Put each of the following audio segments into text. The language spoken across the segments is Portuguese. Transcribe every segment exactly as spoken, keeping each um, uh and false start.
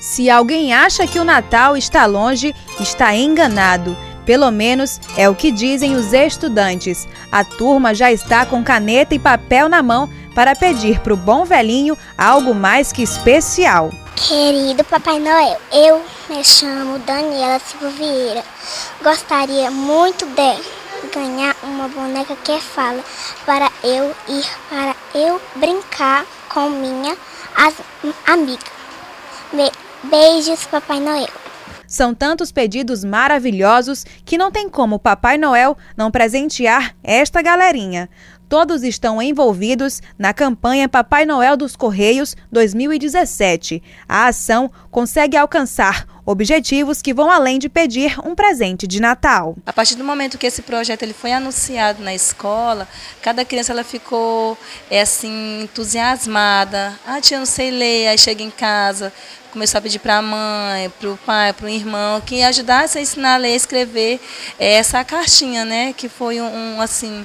Se alguém acha que o Natal está longe, está enganado. Pelo menos é o que dizem os estudantes. A turma já está com caneta e papel na mão para pedir para o bom velhinho algo mais que especial. Querido Papai Noel, eu me chamo Daniela Silva Vieira. Gostaria muito de ganhar uma boneca que fala para eu ir, para eu brincar com minha amiga. Beijos, Papai Noel. São tantos pedidos maravilhosos que não tem como o Papai Noel não presentear esta galerinha. Todos estão envolvidos na campanha Papai Noel dos Correios dois mil e dezessete. A ação consegue alcançar objetivos que vão além de pedir um presente de Natal. A partir do momento que esse projeto ele foi anunciado na escola, cada criança ela ficou é, assim, entusiasmada. Ah, tia, não sei ler, aí chega em casa, começou a pedir para a mãe, para o pai, para o irmão, que ajudasse a ensinar a ler e escrever é, essa cartinha, né? Que foi um, um assim...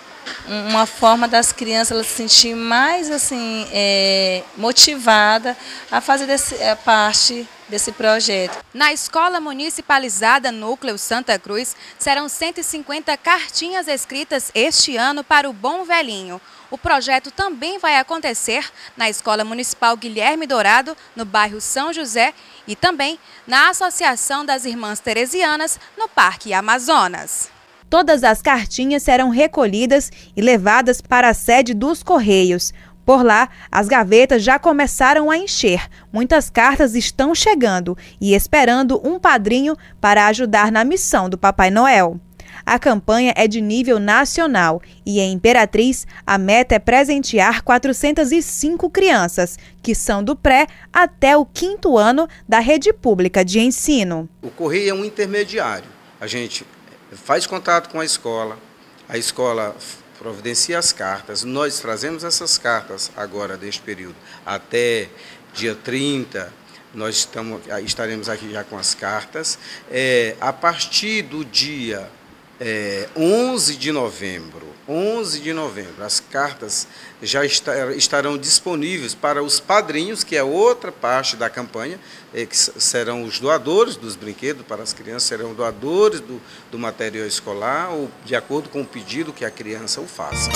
uma forma das crianças elas se sentir mais assim é, motivada a fazer desse, a parte desse projeto. Na Escola Municipalizada Núcleo Santa Cruz, serão cento e cinquenta cartinhas escritas este ano para o bom velhinho. O projeto também vai acontecer na Escola Municipal Guilherme Dourado, no bairro São José, e também na Associação das Irmãs Teresianas, no Parque Amazonas. Todas as cartinhas serão recolhidas e levadas para a sede dos Correios. Por lá, as gavetas já começaram a encher. Muitas cartas estão chegando e esperando um padrinho para ajudar na missão do Papai Noel. A campanha é de nível nacional e em Imperatriz a meta é presentear quatrocentas e cinco crianças, que são do pré até o quinto ano da rede pública de ensino. O Correio é um intermediário. A gente faz contato com a escola, a escola providencia as cartas, nós trazemos essas cartas agora deste período até dia trinta, nós estamos, estaremos aqui já com as cartas. É, a partir do dia é, onze de novembro, onze de novembro, as cartas já está, estarão disponíveis para os padrinhos, que é outra parte da campanha, é, que serão os doadores dos brinquedos para as crianças, serão doadores do, do material escolar, ou de acordo com o pedido que a criança o faça.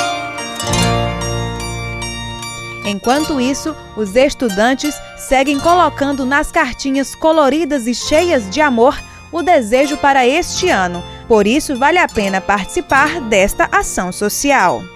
Enquanto isso, os estudantes seguem colocando nas cartinhas coloridas e cheias de amor o desejo para este ano. Por isso, vale a pena participar desta ação social.